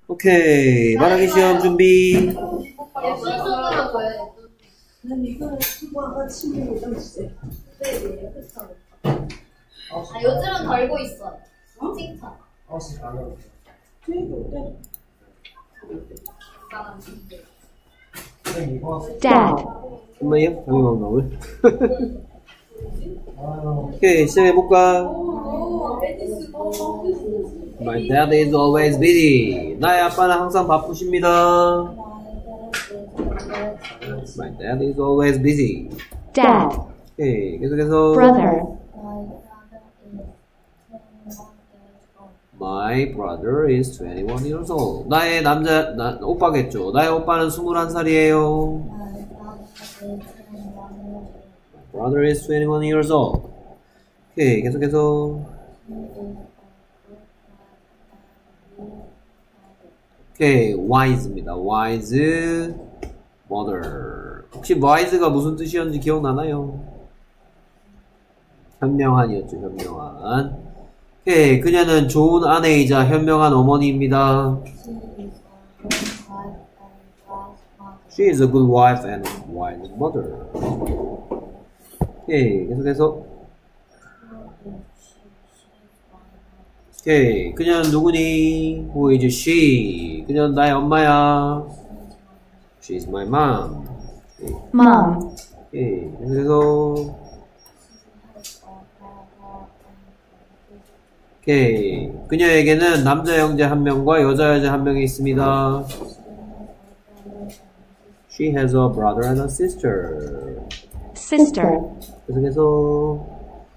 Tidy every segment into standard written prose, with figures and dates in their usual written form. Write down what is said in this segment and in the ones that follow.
오케이. 말하기 시험 준비. 예쁜 손으로 보여줘. 난 이거를 수고하고 친구를 좀 주세요. 네, 그쵸. 아, 요즘은 달고 있어요. 칭찬. Dad. 엄마요? 여기 나올. 오케이, 시작해볼까? My dad is always busy. 나의 아빠는 항상 바쁘십니다. My dad is always busy. Dad. 오케이, 계속해서. Brother. My brother is 21 years old. 나의 오빠겠죠. 나의 오빠는 21살이에요. My brother is 21 years old. 오케이, 계속해서. 오케이, wise입니다. wise mother. 혹시 wise가 무슨 뜻이었는지 기억나나요? 현명한이었죠, 현명한. 오케이, 그녀는 좋은 아내이자 현명한 어머니입니다. She is a good wife and wise mother. 오케이, 계속해서. 오케이, 그녀는 누구니? Who is she? 그녀는 나의 엄마야. She is my mom. Mom. 오케이, 계속해서. 오케이, 그녀에게는 남자 형제 한 명과 여자 형제 한 명이 있습니다. She has a brother and a sister. Sister. 계속해서.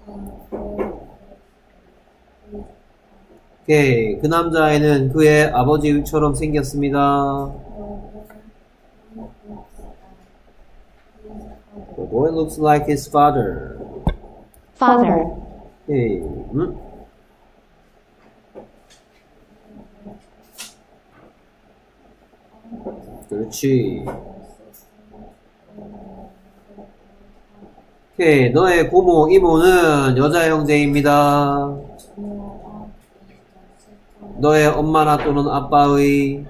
오케이, 그 남자아이는 그의 아버지처럼 생겼습니다. The boy looks like his father. Father. 오케이, 그렇지. 오케이, 너의 고모, 이모는 여자 형제입니다. 너의 엄마나 또는 아빠의.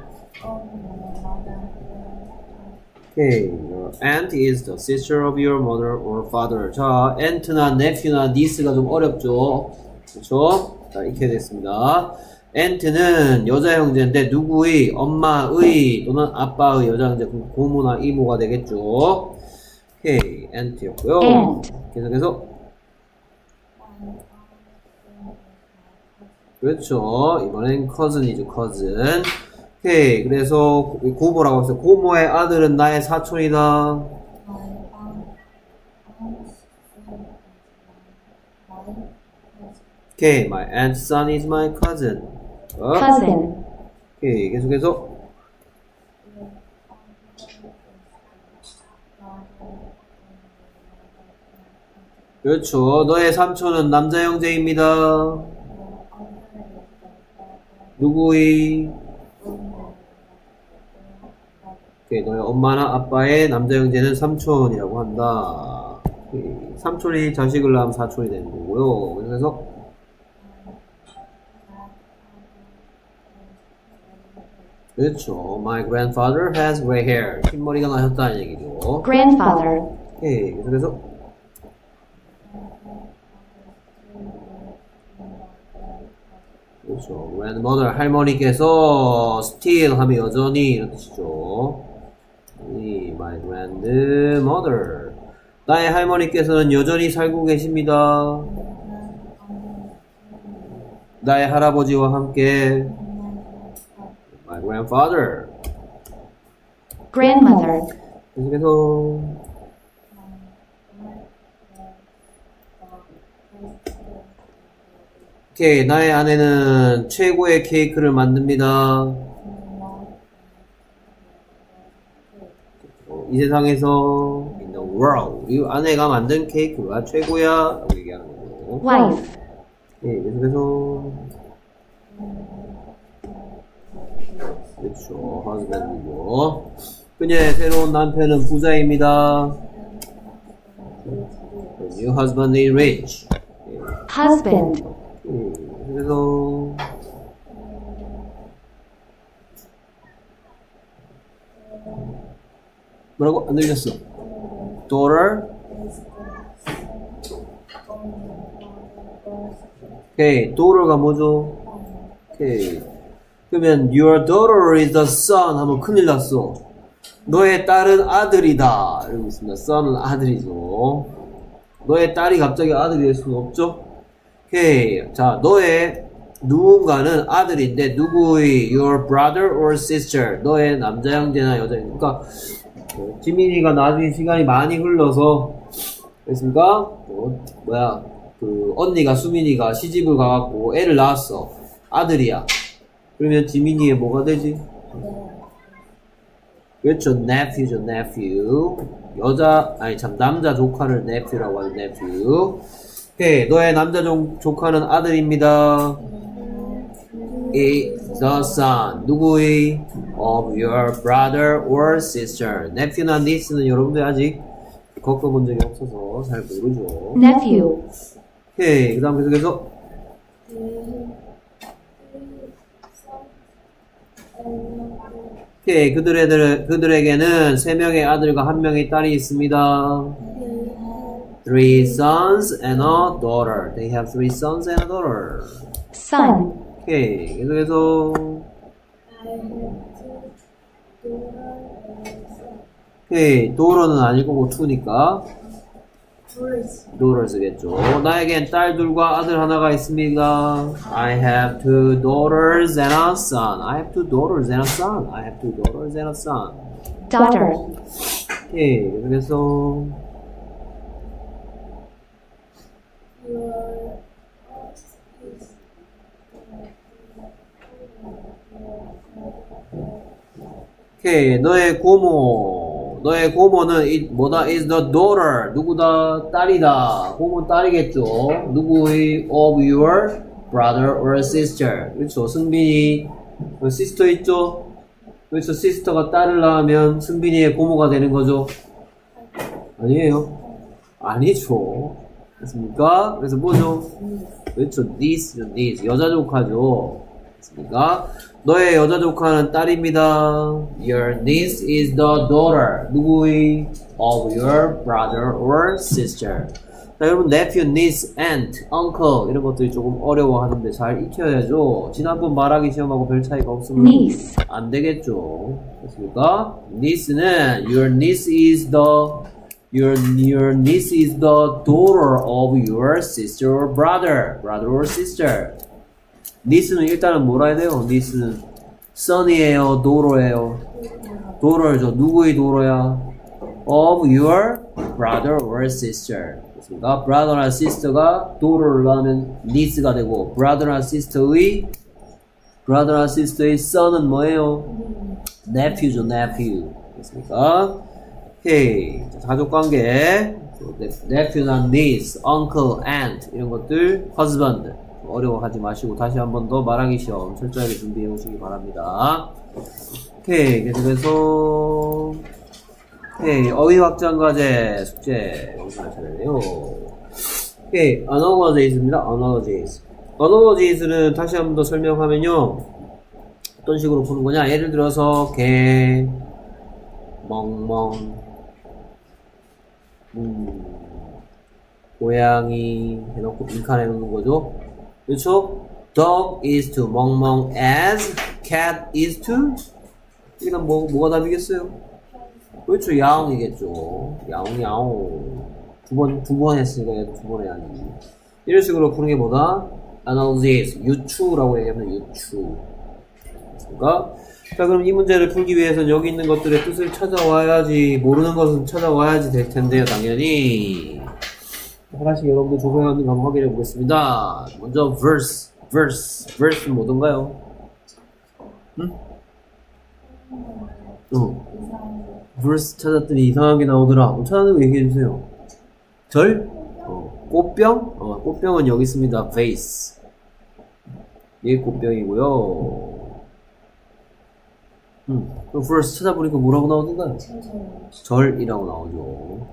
오케이, your aunt is the sister of your mother or father. 자, aunt나 nephew나 niece가 좀 어렵죠. 그렇죠? 자, 익혀야 됐습니다. aunt는 여자 형제인데 누구의? 엄마의 또는 아빠의 여자 형제, 고모나 이모가 되겠죠. 오케이, aunt였고요. Aunt. 계속해서. 그렇죠. 이번엔 cousin이죠, cousin. 오케이, 그래서 고모라고 했어요. 고모의 아들은 나의 사촌이다. 오케이, my aunt's son is my cousin. Cousin. 오케이, 계속해서. 그렇죠. 너의 삼촌은 남자 형제입니다. 누구의? 오케이, 너의 엄마나 아빠의 남자 형제는 삼촌이라고 한다. 오케이, 삼촌이 자식을 낳으면 사촌이 되는 거고요. 그래서 그렇죠. My grandfather has gray hair. 흰머리가 나셨다는 얘기죠. Grandfather. 오케이, 계속해서. 그렇죠. grandmother, 할머니께서 still 하면 여전히 이런 뜻이죠. My grandmother. 나의 할머니께서는 여전히 살고 계십니다. 나의 할아버지와 함께. My grandfather. Grandmother. 계속해서. 오케이, 나의 아내는 최고의 케이크를 만듭니다. 이 세상에서 in the world. 이 아내가 만든 케이크가 최고야 라고 얘기하는 거고. Wife. 예, 계속해서 그렇죠. husband이고. 그녀의 새로운 남편은 부자입니다. The new husband is rich. Husband. 그래서 뭐라고? 안 들렸어. daughter. 오케이, daughter가 뭐죠? 오케이. 그러면 your daughter is the son 하면 큰일 났어. 너의 딸은 아들이다. 이러고 있습니다. son은 아들이죠. 너의 딸이 갑자기 아들이 될 수는 없죠? 오케이. 자, 너의 누군가는 아들인데 누구의 your brother or sister 너의 남자 형제나 여자 형제. 그러니까 지민이가 나중에 시간이 많이 흘러서 그랬습니까? 그 언니가 수민이가 시집을 가갖고 애를 낳았어. 아들이야. 그러면 지민이의 뭐가 되지? 그렇죠. nephew죠. nephew. 남자 조카를 nephew라고 하죠. nephew. 오케이. 너의 남자 조카는 아들입니다. is the son. 누구의? of your brother or sister. nephew나 niece는 여러분들 아직 겪어본 적이 없어서 잘 모르죠. nephew, 오케이. 그 다음 계속해서 오케이. 그들에게는 3명의 아들과 1명의 딸이 있습니다. 3 sons and a daughter. They have 3 sons and a daughter. son, 오케이. 계속해서 오케이. daughter는 아닐 거고 2니까 daughters겠죠. 나에겐 딸 둘과 아들 하나가 있습니다. I have 2 daughters and a son. I have 2 daughters and a son. I have 2 daughters and a son. daughter, 오케이. 그래서 오케이. 너의 고모는 뭐다? is the daughter. 누구다? 딸이다. 고모 딸이겠죠. 누구의? of your brother or sister. 그렇죠. 승빈이 sister 있죠? 그렇죠. sister가 딸을 낳으면 승빈이의 고모가 되는 거죠. 아니에요. 아니죠. 됐습니까? 그래서 뭐죠? 그렇죠. niece. 여자 조카죠. 됐습니까? 너의 여자 조카는 딸입니다. Your niece is the daughter. 누구의? of your brother or sister. 자, 여러분 nephew, niece, aunt, uncle 이런 것들이 조금 어려워하는데 잘 익혀야죠. 지난번 말하기 시험하고 별 차이가 없으면 niece, 안 되겠죠. 됐습니까? niece는 your niece is the daughter of your sister or brother or sister. niece는 일단은 뭐라 해야 돼요? niece는 son이에요, daughter예요. daughter죠. 누구의 daughter야? of your brother or sister. 됐습니까? brother나 sister가 daughter를 낳으면 niece가 되고 brother나 sister의 son은 뭐예요? nephew죠, nephew. 됐습니까? 오케이. 가족관계 nephew나 niece, uncle, aunt 이런 것들 husband 어려워하지 마시고 다시 한 번 더 말하기 시험 철저하게 준비해 오시기 바랍니다. 오케이. 계속해서 오케이. 어휘 확장 과제 숙제 여기서 하셔야 돼요. 오케이. analogies입니다. analogies는 다시 한 번 더 설명하면요. 어떤 식으로 푸는 거냐? 예를 들어서 개, 멍멍, 고양이 해놓고 빈칸 해놓는 거죠. 그렇죠? Dog is to 멍멍 as cat is to 이건 뭐가 답이겠어요? 그렇죠. 야옹이겠죠. 야옹. 두 번 했으니까 얘도 2번 해야지. 이런 식으로 푸는 게 뭐다? analogies, 유추라고 얘기하면 유추. 그러니까 자, 그럼 이 문제를 풀기 위해서는 여기 있는 것들의 뜻을 찾아와야지, 모르는 것은 찾아와야지 될 텐데요, 당연히. 하나씩 여러분들 조사하는 거 한번 확인해 보겠습니다. 먼저 verse는 뭐던가요? 응? verse 찾았더니 이상하게 나오더라. 찾아낸 거 얘기해 주세요. 절? 꽃병? 꽃병은 여기 있습니다. vase. 이게 꽃병이고요. 그럼 verse 찾아보니까 뭐라고 나오던가요? 절이라고 나오죠.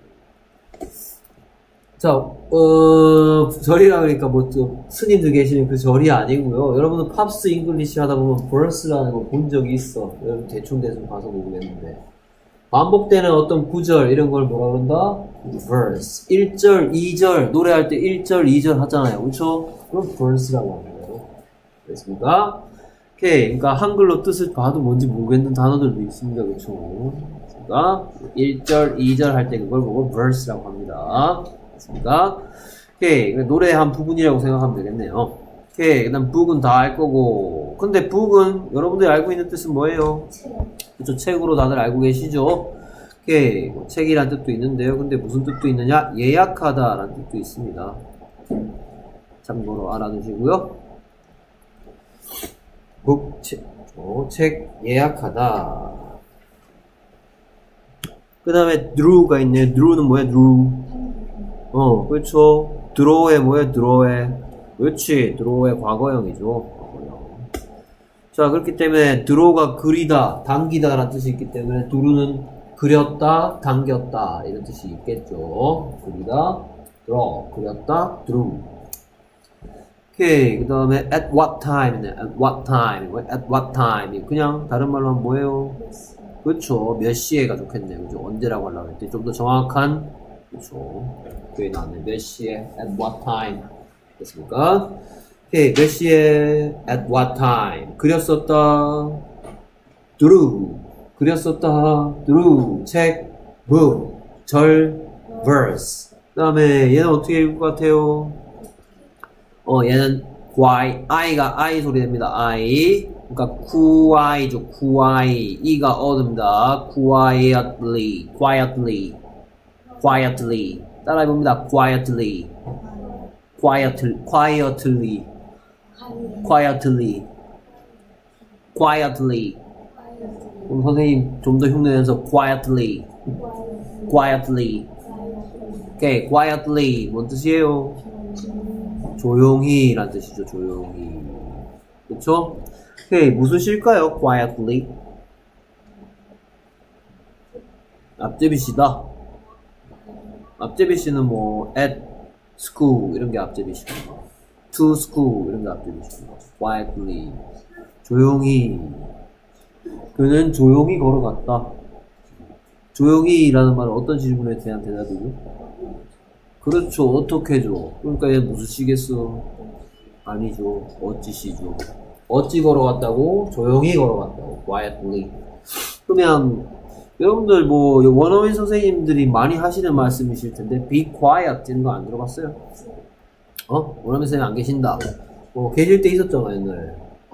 자, 절이라 그러니까 스님들 계시는 그 절이 아니고요. 여러분은 팝스 잉글리시 하다 보면 verse라는 거 본 적이 있어. 여러분 대충 봐서 모르겠는데. 반복되는 어떤 구절 이런 걸 뭐라 그런다? verse. 1절, 2절 노래할 때 1절, 2절 하잖아요. 그렇죠? 그럼 verse라고 하는 거예요. 됐습니까? 오케이. 그러니까 한글로 뜻을 봐도 뭔지 모르겠는 단어들도 있습니다. 그렇죠? 그러니까 1절, 2절 할 때 그걸 보고 verse라고 합니다. 됐습니까? 오케이. 노래의 한 부분이라고 생각하면 되겠네요. 오케이. 그 다음 book은 다 알 거고. 근데 book은 여러분들이 알고 있는 뜻은 뭐예요? 그쵸, 책으로 다들 알고 계시죠? 오케이. 뭐 책이란 뜻도 있는데요. 근데 무슨 뜻도 있느냐? 예약하다 라는 뜻도 있습니다. 참고로 알아두시고요. book, 책 예약하다. 그 다음에 draw가 있네요. draw는 뭐야? draw. 그렇죠. draw의 뭐야? draw의. 그렇지. draw의 과거형이죠. 자, 그렇기 때문에 draw가 그리다, 당기다 라는 뜻이 있기 때문에 draw는 그렸다, 당겼다 이런 뜻이 있겠죠. 그리다, draw, 그렸다, draw. 오케이. 그 다음에 at what time이네. at what time. at what time. 그냥 다른 말로 하면 뭐예요? 그렇죠. 몇 시에가 좋겠네요. 그죠? 언제라고 하려고 했더니 좀 더 정확한, 그렇죠. 그게 나왔네. 몇 시에, at what time. 됐습니까? 오케이. 몇 시에, at what time. 그렸었다, drew. 그렸었다, drew. 책, book. 절, verse. 그 다음에 얘는 어떻게 읽을 것 같아요? 얘는 i가 I 소리 냅니다. I. 그러니까 quiet죠. quiet. 이가 어듭니다. quietly. quietly. quietly. 따라해봅니다. quietly. quietly. quietly. quietly. quietly. 그럼 선생님 좀 더 흉내내서 quietly. quietly. 오케이. quietly. 뭔 뜻이에요? 조용히 라는 뜻이죠. 조용히. 그쵸? 오케이. 무슨 시일까요? quietly. 앞제비시다. 앞제비시는 뭐 at school 이런 게 앞제비시고 to school 이런 게 앞제비시고 quietly. 조용히. 그는 조용히 걸어갔다. 조용히 라는 말은 어떤 질문에 대한 대답이죠? 그렇죠. 어떻게죠? 그러니까 얘 무슨 시겠어? 아니죠. 어찌시죠. 어찌 걸어갔다고? 조용히 걸어갔다고. quietly. 그러면 여러분들 뭐 원어민 선생님들이 많이 하시는 말씀이실 텐데 be quiet 이런 거 안 들어봤어요? 원어민 선생님 안 계신다. 계실 때 있었잖아 옛날에.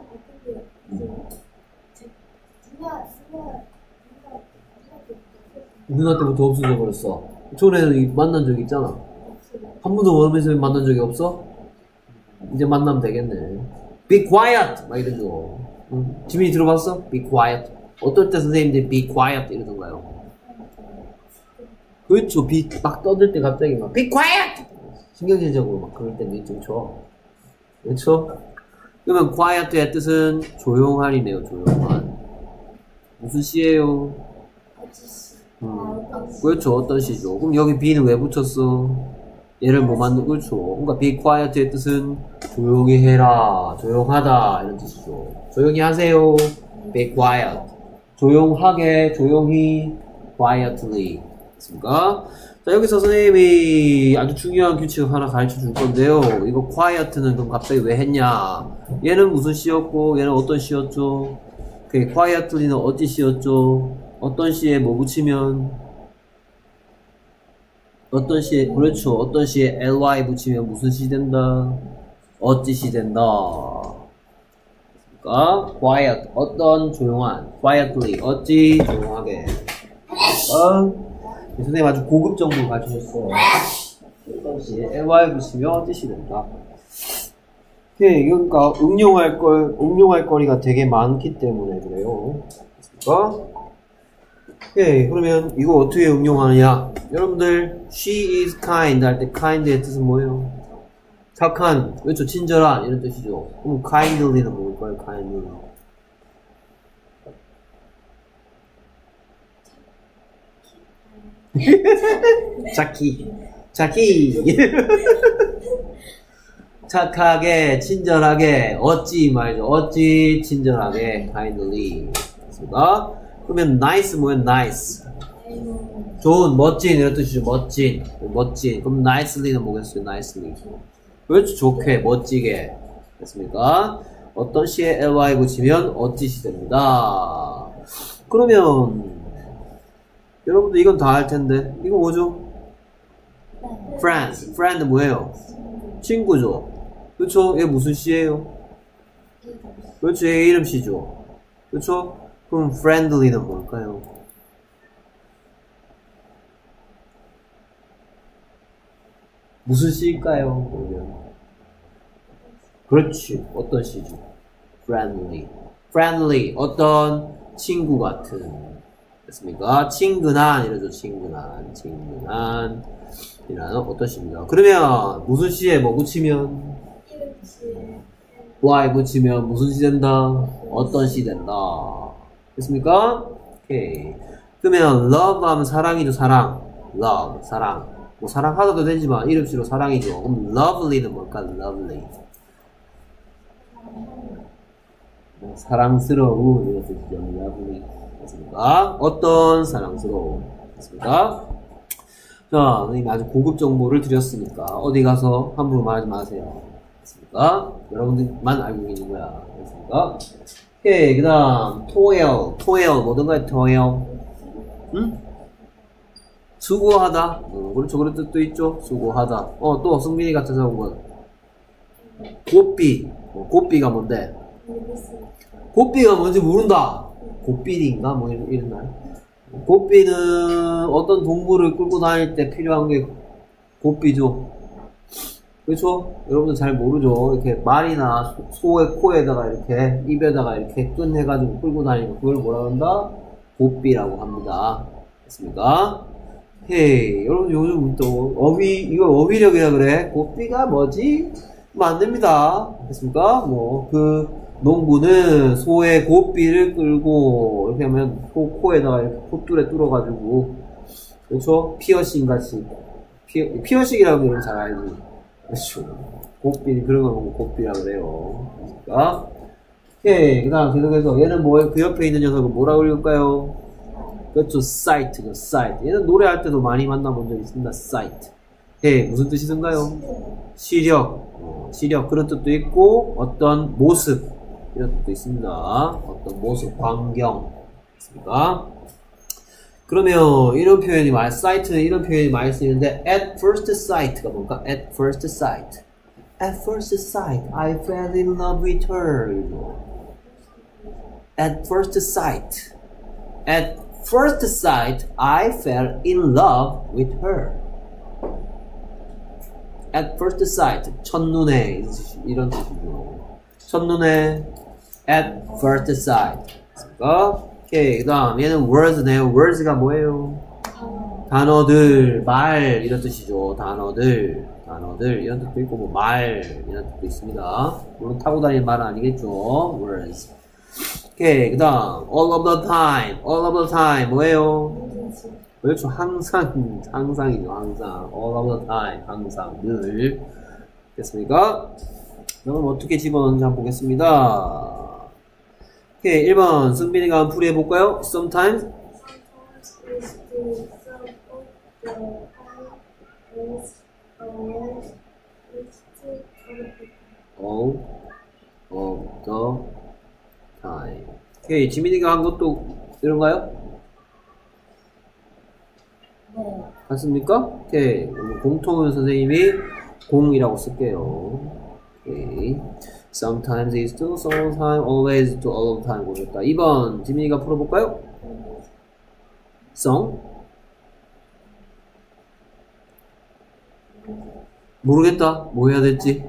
누나 때부터 없어져 버렸어. 전에는 만난 적 있잖아. 한 번도 원어민 선생님 만난 적이 없어? 이제 만나면 되겠네. Be quiet! 막 이러죠. 지민이 들어봤어? Be quiet. 어떨 때 선생님들이 be quiet 이러던가요? 그렇죠. 막 떠들 때 갑자기 막 be quiet! 신경질적으로 막 그럴 때도 있죠. 그렇죠? 그러면 quiet의 뜻은 조용한이네요. 조용한. 무슨 시예요? 그렇죠. 어떤 시죠. 그럼 여기 be는 왜 붙였어? 얘를 뭐 만든, 그렇죠. 그러니까 be quiet의 뜻은 조용히 해라, 조용하다 이런 뜻이죠. 조용히 하세요. be quiet. 조용하게, 조용히, quietly. 됐습니까? 자, 여기서 선생님이 아주 중요한 규칙을 하나 가르쳐 줄 건데요. 이거 quiet는 그럼 갑자기 왜 했냐? 얘는 무슨 시였고, 얘는 어떤 시였죠? quietly는 어찌 시였죠? 어떤 시에 뭐 붙이면? 어떤 시에, 그렇죠. 어떤 시에 ly 붙이면 무슨 시 된다? 어찌 시 된다. 그러니까 quiet, 어떤 조용한. quietly, 어찌 조용하게. 선생님 아주 고급 정보를 가르쳐줬어요. 어떤 시에 ly 붙이면 어찌 시 된다. 오케이, 그러니까 응용할 거리가 되게 많기 때문에 그래요. 그러니까 오케이, 그러면 이거 어떻게 응용하느냐? 여러분들 she is kind 할 때 kind의 뜻은 뭐예요? 착한, 그렇죠? 친절한 이런 뜻이죠. 그럼 kindly는 뭘까요? kindly. 자키 착하게, 친절하게, 어찌 말이죠. 어찌 친절하게 kindly. 그러면 nice 뭐예요? nice. 좋은, 멋진 이런 뜻이죠. 멋진, 멋진. 그럼 nicely는 뭐겠어요? nicely. 그렇죠. 좋게, 멋지게. 됐습니까? 어떤 시에 ly 붙이면 어찌시 됩니다. 그러면 여러분들 이건 다 알 텐데 이거 뭐죠? friend. friend 뭐예요? 친구죠. 그렇죠? 얘 무슨 시예요? 그렇죠. 얘 이름 시죠. 그렇죠? 그럼 friendly는 뭘까요? 무슨 시일까요? 그러면 그렇지. 어떤 시죠? friendly. friendly. 어떤 친구 같은. 됐습니까? 친근한 이러죠. 친근한. 친근한. 이라는 어떤 시입니다. 그러면 무슨 시에 뭐 붙이면? y 붙이면 무슨 시 된다? 어떤 시 된다. 됐습니까? 오케이. 그러면 love 하면 사랑이죠. 사랑. love. 사랑. 뭐 사랑하다도 되지만 이름시로 사랑이죠. 그럼 lovely는 뭘까? lovely. 사랑스러운 이런 뜻이죠. lovely. 됐습니까? 어떤 사랑스러운. 됐습니까? 자, 선생님이 아주 고급 정보를 드렸으니까 어디 가서 함부로 말하지 마세요. 됐습니까? 여러분들만 알고 계신 거야. 됐습니까? 오케이. 그 다음 toil. toil 뭐든가요? toil. 응? 수고하다. 그렇죠. 그런 뜻도 있죠. 수고하다. 또 승민이가 찾아온 건 고삐. 고삐가 뭔데? 고삐가 뭔지 모른다. 고삐인가? 뭐 이랬나요? 고삐는 어떤 동물을 끌고 다닐 때 필요한 게 고삐죠. 그렇죠? 여러분들 잘 모르죠. 이렇게 말이나 소의 코에다가 이렇게 입에다가 이렇게 끈해가지고 끌고 다니는 그걸 뭐라 한다? 고삐라고 합니다. 됐습니까? 헤이, 여러분 요즘 또 이거 어휘력이라 그래. 고삐가 뭐지? 안 됩니다. 됐습니까? 뭐 농부는 소의 고삐를 끌고 이렇게 하면 코에다가 이렇게 콧줄에 뚫어가지고 그렇죠? 피어싱 같이 피어싱이라고 여러분 잘 알지? 그렇죠. 고삐 그런 거 보고 고삐라고 그래요. 그러니까 오케이. 그다음 계속해서 얘는 뭐예요? 그 옆에 있는 녀석은 뭐라고 읽을까요? 그렇죠. sight죠. sight. 얘는 노래할 때도 많이 만나본 적 있습니다. sight. 예, 무슨 뜻이던가요? 시력. 시력 그런 뜻도 있고 어떤 모습 이런 뜻도 있습니다. 어떤 모습, 광경. 있습니까? 그러면 이런 표현이 sight는 이런 표현이 많이 쓰이는데 at first sight가 뭔가? at first sight. at first sight, I fell in love with her. at first sight. at first sight, I fell in love with her. at first sight, 첫눈에 이런 뜻이죠. 첫눈에 at first sight. 오케이. 그 다음 얘는 words네요. words가 뭐예요? 단어들, 말 이런 뜻이죠. 단어들 이런 뜻도 있고 뭐 말 이런 뜻도 있습니다. 물론 타고 다니는 말은 아니겠죠. words. 오케이. 그 다음 all of the time 뭐예요? 그렇죠. 항상이죠. 항상 all of the time 항상 늘. 됐습니까? 그럼 어떻게 집어넣는지 한번 보겠습니다. 오케이. 1번 승빈이가 한번 풀이해볼까요? Sometimes all of the time. 오케이. 지민이가 한 것도 이런가요? 네. 맞습니까? 오케이. 공통은 선생님이 공이라고 쓸게요. 오케이. Sometimes is to, sometimes, always to, all of the time 고르셨다. 2번 지민이가 풀어볼까요? song? 모르겠다. 뭐 해야 될지.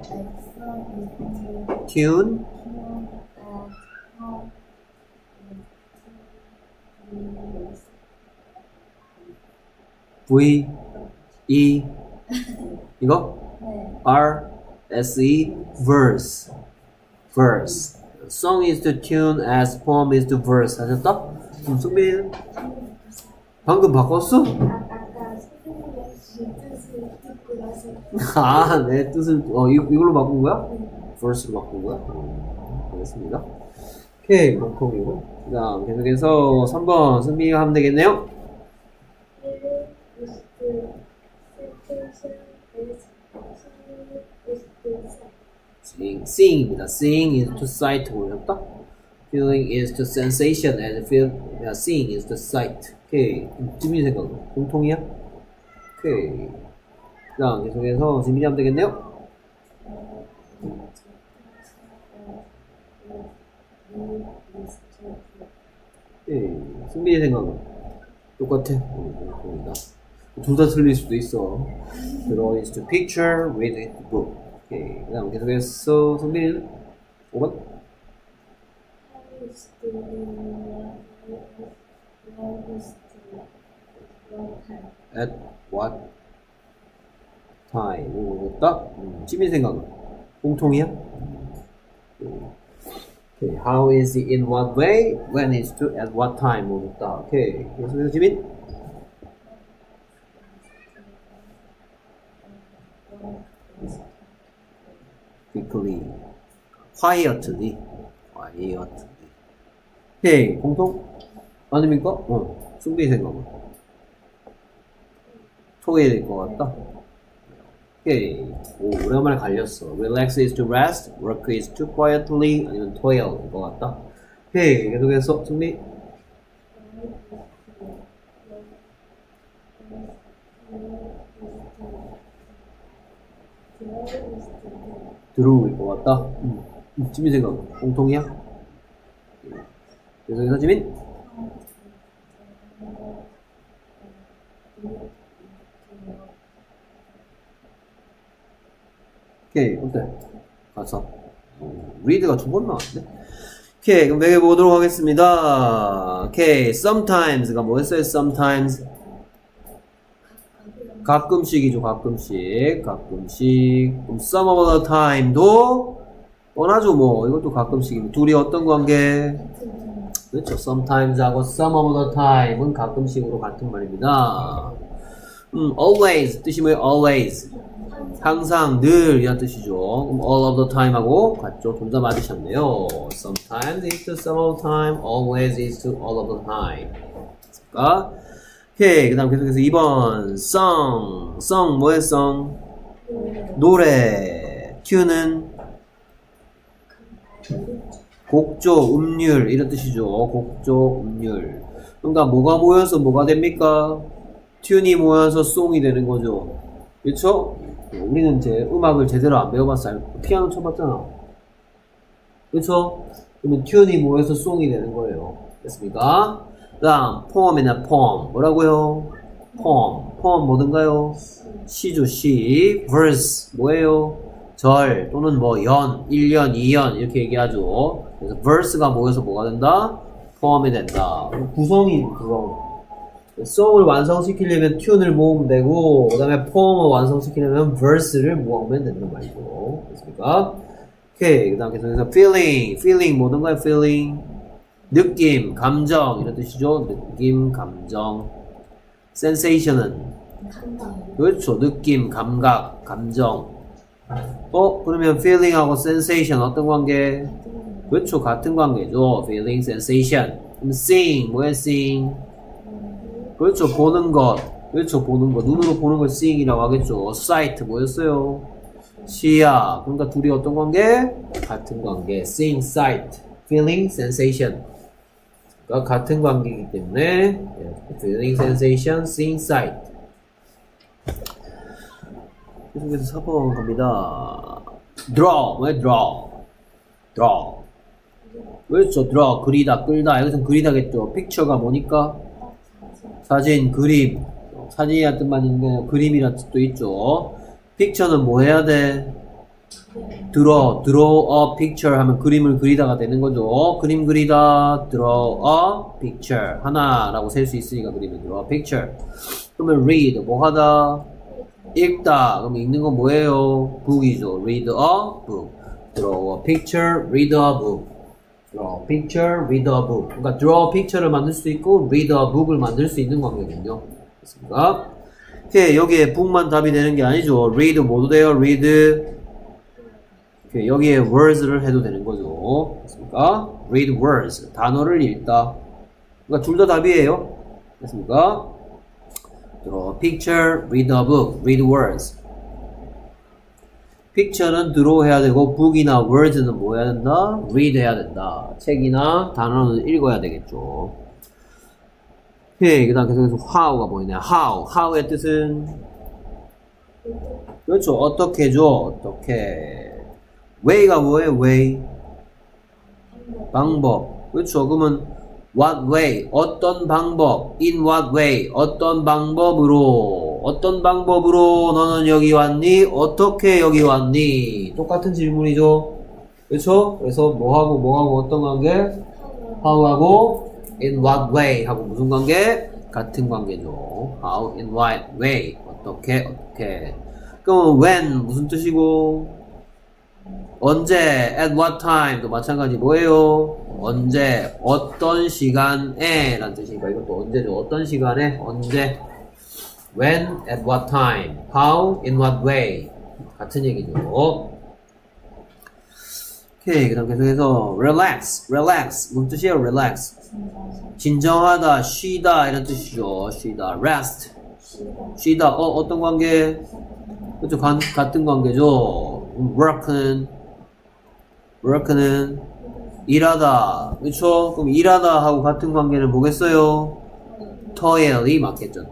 tune? V, E, 이거? 네. R, S, E, verse. verse. Song is to tune as poem is to verse. 하셨다? 승빈이는? 방금 바꿨어? 아까 선생님의 뜻을 듣고 나서 내 뜻을, 이걸로 바꾼 거야? verse로 바꾼 거야? 알겠습니다. 오케이, 공통이고. 그 다음, 계속해서 3번 승빈이가 하면 되겠네요? seeing입니다. seeing is to sight 보셨다? feeling is to sensation and seeing is to sight. 오케이. 지민이 생각은 공통이야? 오케이. 자, 계속해서 지민이 하면 되겠네요? 오케이. 승민이 생각은 똑같아. 둘 다 틀릴 수도 있어. draw is to picture, read is to book. 오케이. 그 다음 계속해서 승민이는 5번? At what time? 모르겠다. 지민 생각은 공통이야? Okay. How is it in what way? When is to at what time? 모르겠다. 오케이. 계속해서 지민. quickly. quietly. 오케이. 공통? 아닙니까? 승빈이 생각은 소개해야 될 것 같다. 오케이. 오, 오랜만에 갈렸어. Relax is to rest, work is to quietly, 아니면 toil 될 것 같다. 오케이. 계속해서 승리. 들어올 것 같다. 지민 생각 공통이야? 계속해서 지민. 오케이, 어때? 가서. read가 2번 나왔네? 오케이, 그럼 매겨보도록 하겠습니다. 오케이, sometimes가 뭐였어요? sometimes. 가끔씩이죠, 가끔씩. 그럼 some of the time도 뻔하죠, 뭐. 이것도 가끔씩입니다. 둘이 어떤 관계? 그렇죠. sometimes하고 some of the time은 가끔씩으로 같은 말입니다. always 뜻이 뭐예요? always 항상 늘 이란 뜻이죠. 그럼 all of the time하고 같죠. 둘 다 맞으셨네요. sometimes is to some of the time, always is to all of the time. 됐습니까? 오케이. 그 다음 계속해서 2번 song 뭐예요? song 노래. tune은 곡조, 음률 이런 뜻이죠. 곡조, 음률. 그러니까 뭐가 모여서 뭐가 됩니까? 튠이 모여서 송이 되는 거죠. 그렇죠? 우리는 이제 음악을 제대로 안 배워봤어요. 피아노 쳐봤잖아. 그렇죠? 그러면 튠이 모여서 송이 되는 거예요. 됐습니까? 그 다음 poem이나 poem 뭐라고요? poem 뭐든가요? 시죠. 시. verse 뭐예요? 절 또는 뭐 연, 1년, 2년 이렇게 얘기하죠. 그래서 verse가 모여서 뭐가 된다? poem이 된다. 구성. song을 완성시키려면 tune을 모으면 되고, 그 다음에 poem을 완성시키려면 verse를 모으면 된단 말이죠. 됐습니까? 오케이. 그 다음 계속해서 feeling 뭐든가요? feeling 느낌, 감정 이런 뜻이죠. 느낌, 감정. sensation은 그렇죠. 느낌, 감각, 감정. 그러면 feeling하고 sensation 어떤 관계? 그렇죠. 같은 관계죠. feeling, sensation. 그럼 seeing 뭐예요? seeing 그렇죠. 보는 것. 그렇죠. 보는 것. 눈으로 보는 걸 seeing이라고 하겠죠. sight 뭐였어요? 시야. 그러니까 둘이 어떤 관계? 같은 관계. seeing, sight, feeling, sensation. 그러니까 같은 관계이기 때문에 feeling, sensation, seeing, sight. 계속해서 4번 갑니다. draw. 뭐야? draw. 그렇죠. draw. 그리다, 끌다. 여기서는 그리다겠죠. picture가 뭐니까? 사진, 그림. 사진이란 뜻만 있는데 그림이란 뜻도 있죠. picture는 뭐 해야 돼? draw a picture 하면 그림을 그리다가 되는 거죠. 그림 그리다, draw a picture. 하나라고 셀 수 있으니까 그림을 draw a picture. 그러면 read, 뭐 하다? 읽다. 그럼 읽는 건 뭐예요? book이죠. read a book. draw a picture, read a book. draw a picture, read a book. 그러니까 draw a picture를 만들 수 있고 read a book을 만들 수 있는 관계군요. 됐습니까? 오케이, 여기에 book만 답이 되는 게 아니죠. read 뭐도 돼요? read. 오케이, 여기에 words를 해도 되는 거죠. 됐습니까? read words. 단어를 읽다. 그러니까 둘 다 답이에요. 됐습니까? draw a picture, read a book, read words. picture는 draw 해야 되고 book이나 words는 뭐 해야 된다? read 해야 된다. 책이나 단어는 읽어야 되겠죠. 오케이, 그 다음 계속해서 how가 보이네요. how의 뜻은 그렇죠. 어떻게죠? 어떻게. way가 뭐예요? way. 방법. 그렇죠. 그러면 what way. 어떤 방법. in what way. 어떤 방법으로. 어떤 방법으로 너는 여기 왔니? 어떻게 여기 왔니? 똑같은 질문이죠. 그렇죠? 그래서 뭐하고 어떤 관계? how하고 in what way 하고 무슨 관계? 같은 관계죠. how, in what way. 어떻게. 그럼 when 무슨 뜻이고? 언제, at what time 도 마찬가지 뭐예요? 언제, 어떤 시간에 라는 뜻이니까 이것도 언제죠? 어떤 시간에, 언제. when, at what time, how, in what way 같은 얘기죠. 오케이, 그 다음 계속해서 relax 무슨 뜻이에요? relax 진정하다, 쉬다 이런 뜻이죠. 쉬다, rest 쉬다, 어떤 관계? 그렇죠, 같은 관계죠. work는 일하다, 그렇죠? 그럼 일하다 하고 같은 관계는 뭐겠어요? toil이 맞겠죠.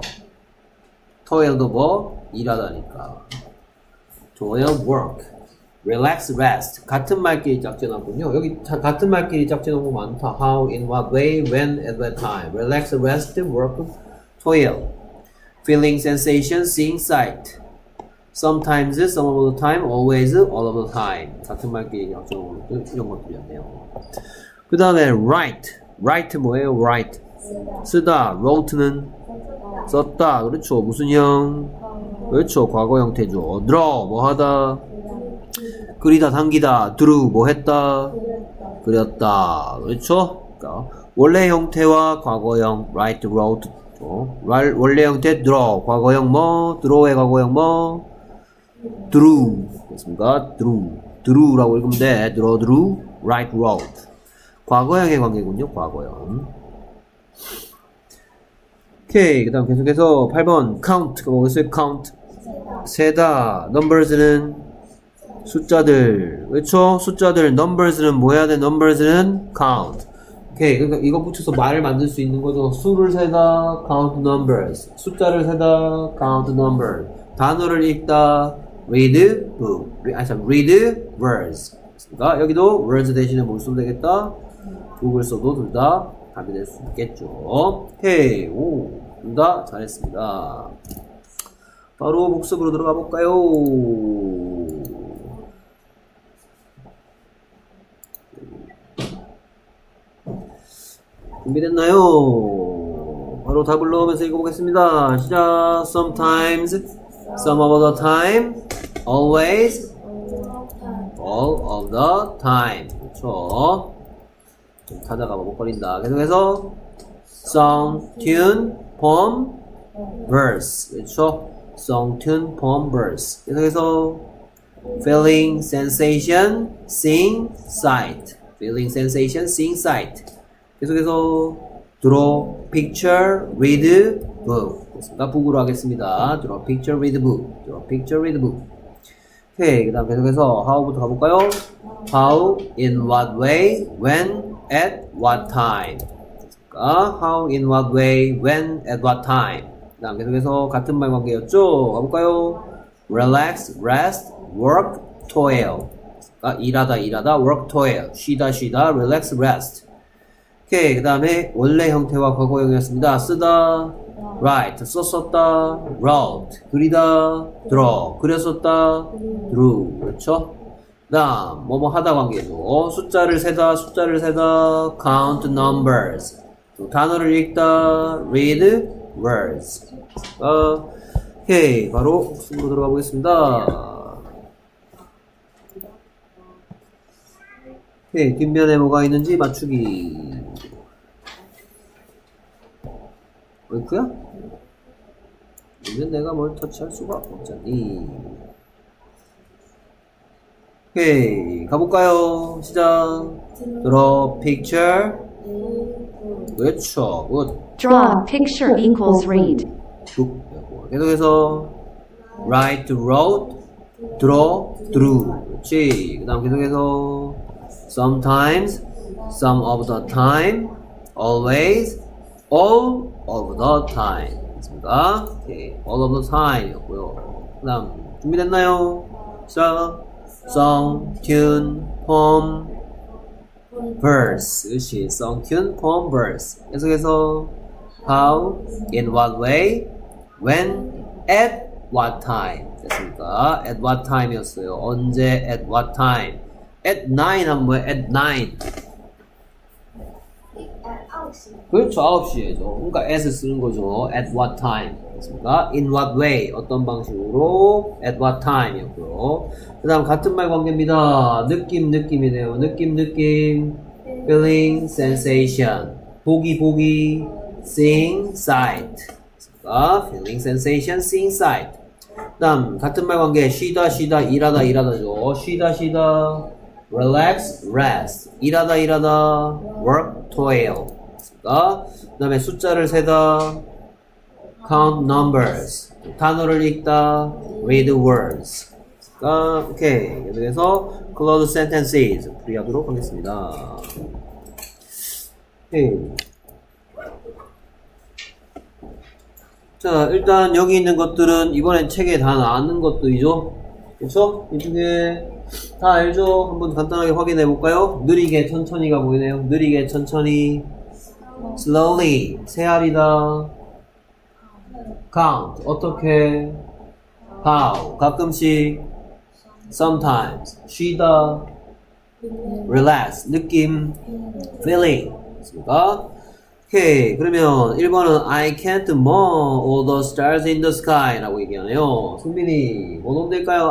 toil도 뭐? 일하다니까. toil, work, relax, rest 같은 말끼리 짝지어놨군요. 여기 같은 말끼리 짝지어놓은 거 많다. how, in what way, when, at what time. relax, rest, work, toil. feeling, sensation, seeing, sight. sometimes, some of the time, always, all of the time. 같은 말끼리 짝지어놓은 이런 것들이었네요. 그 다음에 write 뭐예요? write 쓰다. wrote는 썼다. 그렇죠. 무슨 형? 그렇죠. 과거 형태죠. draw 뭐 하다? 그리다, 당기다. drew 뭐 했다? 그렸다. 그렇죠. 그러니까 원래 형태와 과거형 write, wrote 원래 형태 draw, 과거형 뭐? draw의 과거형 뭐? drew 됐습니까? drew라고 읽으면 돼. drew, write, wrote 과거형의 관계군요. 과거형. 오케이, 그 다음 계속해서 8번 count가 뭐겠어요? count 세다. numbers는 숫자들. 그렇죠? 숫자들. numbers는 뭐 해야 돼? numbers는 count. 오케이, 그러니까 이거 붙여서 말을 만들 수 있는 거죠. 수를 세다 count numbers. 숫자를 세다 count numbers. 단어를 읽다 read book. read words. 그러니까 여기도 words 대신에 뭘 써도 되겠다? book을 써도 둘 다 답이 될 수 있겠죠. 오케이, 둘 다 잘했습니다. 바로 복습으로 들어가 볼까요? 준비됐나요? 바로 답을 넣으면서 읽어보겠습니다. 시작. sometimes, some of the time, always, all of the time. 그렇죠. 좀 타다가 먹거린다. 계속해서 song, tune, poem, verse. 그렇죠. song, tune, poem, verse. 계속해서 feeling, sensation, sing, sight. feeling, sensation, sing, sight. 계속해서 draw, picture, read, book. 됐습니다. book으로 하겠습니다. draw, picture, read, book. draw, picture, read, book. 오케이, 그 다음 계속해서 how부터 가볼까요? how, in what way, when, at what time. how, in what way, when, at what time. 그 다음 계속해서 같은 말 관계였죠? 가볼까요? relax, rest, work, toil. 일하다, work, toil. 쉬다, relax, rest. 오케이, 그 다음에 원래 형태와 과거형이었습니다. 쓰다, write, 썼었다, wrote, 그리다, draw, 그렸었다, drew. 그렇죠? 그 다음, 뭐뭐 하다 관계죠. 숫자를 세다, count numbers. 또 단어를 읽다, read words. 오케이, 바로 복습으로 들어가 보겠습니다. 오케이, 뒷면에 뭐가 있는지 맞추기. 어이쿠야? 이면 내가 뭘 터치할 수가 없잖니. 오케이, 가볼까요? 시작. draw picture. 그렇죠. good. Draw a picture equals read. 룩. 계속해서 write, wrote, draw, drew. 그렇지. 그 다음 계속해서 sometimes, some of the time, always, all of the time. 됐습니다. 오케이. all of the time 였고요. 그 다음 준비됐나요? 자, song, tune, poem, verse. 그렇지. song, tune, poem, verse. 계속해서 how, in what way, when, at what time. 됐습니까? at what time 이었어요. 언제, at what time. at 9 하면 뭐예요? at 9. 그렇죠. 9시에죠. 그러니까 at을 쓰는 거죠. at what time. 됐습니까? in what way. 어떤 방식으로. at what time 이었고요. 그 다음 같은 말 관계입니다. 느낌이네요. 느낌. feeling, sensation. 보기, seeing, sight. 됐습니까? feeling, sensation, seeing, sight. 그 다음 같은 말 관계 쉬다, 일하다죠. 쉬다, relax, rest. 일하다, work, toil. 그 다음에 숫자를 세다, count numbers. 단어를 읽다, read words. 오케이. 그래서 close sentences 풀이하도록 하겠습니다. 오케이. 자, 일단 여기 있는 것들은 이번엔 책에 다 나왔는 것들이죠. 그쵸? 이쪽에 다 알죠? 한번 간단하게 확인해 볼까요? 느리게, 천천히가 보이네요. 느리게, 천천히. slowly, 세알이다. count, 어떻게. how, 가끔씩. sometimes, 쉬다. relax, 느낌. feeling. 있습니까? 오케이. 그러면 1번은 I can't more all the stars in the sky 라고 얘기하네요. 승빈이 뭐 넣으면 될까요?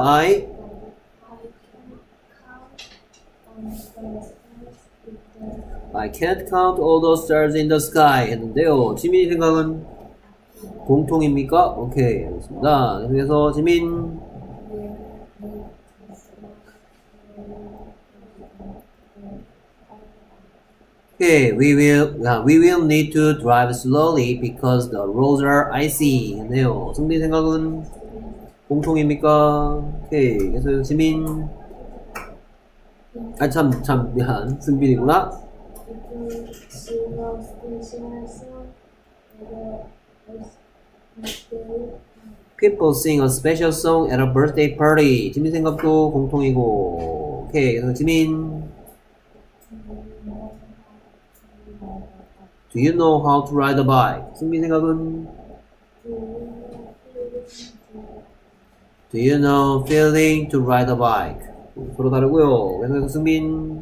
I can't count all the stars in the sky 했는데요. 지민이 생각은 공통입니까? 오케이. 알겠습니다. 그래서 지민 Okay, we will need to drive slowly because the roads are icy. 네요. 승빈 생각은 공통입니까? 오케이. 그래서 지민 미안. 승빈이구나. People sing a special song at a birthday party. 지민 생각도 공통이고. 오케이. 그래서 지민 Do you know how to ride a bike? 승민 생각은 Do you know feeling to ride a bike? 서로 다르고요. 그래서 승민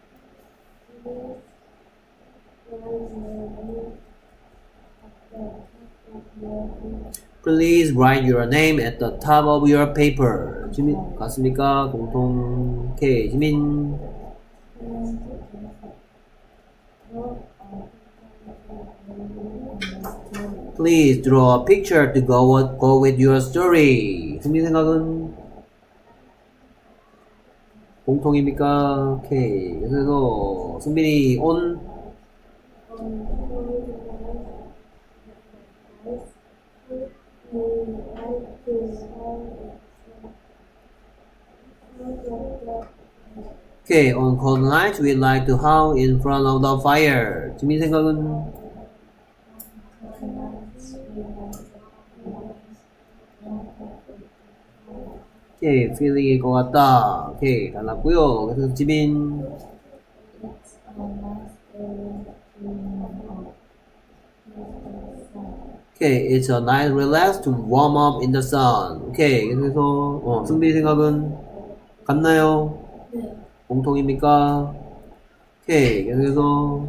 Please write your name at the top of your paper. 지민 같습니까? 공통. 오케이. 지민 Please draw a picture to go with your story. 승민 생각은 공통입니까? 오케이. 그래서 승빈이 on Okay, on cold nights we like to howl in front of the fire. 지민 생각은 오케이, feeling일 것 같다. 오케이, 달랐고요. 그래서 지민 오케이, it's a nice relax to warm up in the sun. 오케이, 그래서 승빈이 생각은 같나요? 네. 공통입니까? 오케이, 그래서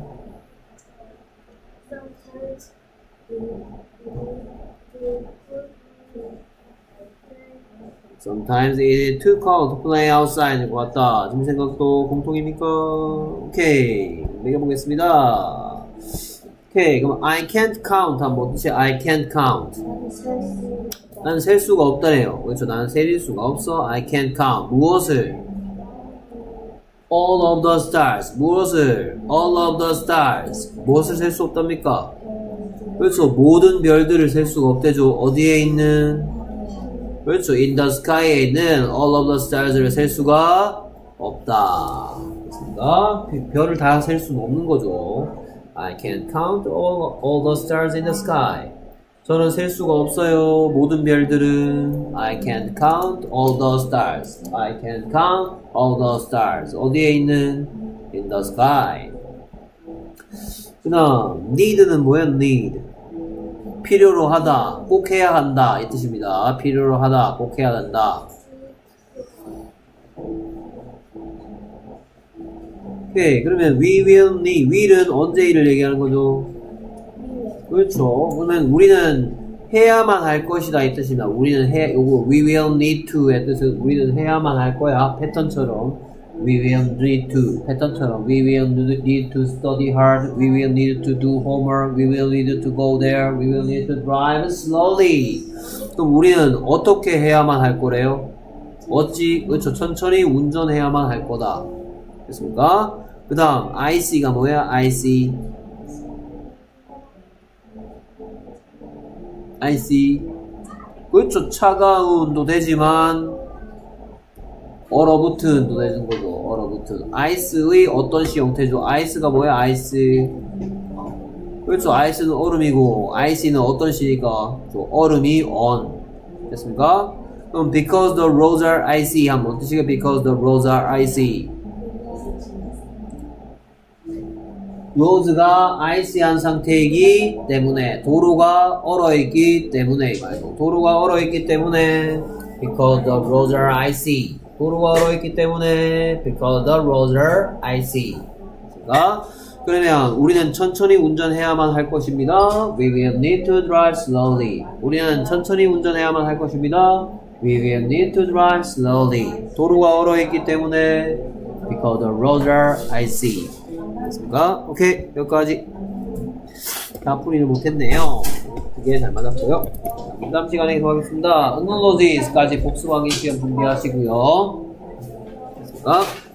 Sometimes it's too cold to play outside. 것 같다. 지금 생각도 공통입니까? 오케이. 매겨보겠습니다. 오케이. 그럼 I can't count 하면 뭐 뜻이야? I can't count. 나는 셀 수가 없다네요. 그렇죠. 나는 셀 수가 없어. I can't count. 무엇을? All of the stars. 무엇을? All of the stars. 무엇을 셀 수 없답니까? 그렇죠. 모든 별들을 셀 수가 없대죠. 어디에 있는? 그렇죠. In the sky에 있는 all of the stars를 셀 수가 없다. 그렇습니다. 별을 다 셀 수는 없는 거죠. I can't count all the stars in the sky. 저는 셀 수가 없어요. 모든 별들은. I can't count all the stars. I can't count all the stars. 어디에 있는? In the sky. 그 다음 need는 뭐예요? need. 필요로 하다, 꼭 해야 한다 이 뜻입니다. 필요로 하다, 꼭 해야 한다. 오케이. 그러면 we will need. will은 언제 일을 얘기하는 거죠? 그렇죠. 그러면 우리는 해야만 할 것이다 이 뜻입니다. 우리는 요거 we will need to의 뜻은 우리는 해야만 할 거야. 패턴처럼 we will need to. 패턴처럼 we will need to study hard. We will need to do homework. We will need to go there. We will need to drive slowly. 그럼 우리는 어떻게 해야만 할 거래요? 그렇죠. 천천히 운전해야만 할 거다. 됐습니까? 그 다음 IC가 뭐야? IC. 그렇죠. 차가운도 되지만 얼어붙은도 되는 거죠. 얼어붙은. 아이스의 어떤 시 형태죠? 아이스가 뭐야? 아이스. 그렇죠. 아이스는 얼음이고 아이스는 어떤 시니까? 얼음이 on. 됐습니까? 그럼 because the roads are icy 하면 어떤 시가 because the roads are icy. 로드가 아이시한 상태이기 때문에 도로가 얼어있기 때문에 말고 도로가 얼어있기 때문에 because the roads are icy. 도로가 얼어있기 때문에 because the roads are icy. 그러면 우리는 천천히 운전해야만 할 것입니다. We will need to drive slowly. 우리는 천천히 운전해야만 할 것입니다. We will need to drive slowly. 도로가 얼어있기 때문에 because the roads are icy. 됐습니까? 오케이. 여기까지. 다 풀이를 못했네요. 그게 잘 맞았고요. 다음 시간에 계속 하겠습니다. 응원로지스까지 복습하기 시험 준비하시고요. 됐습니까?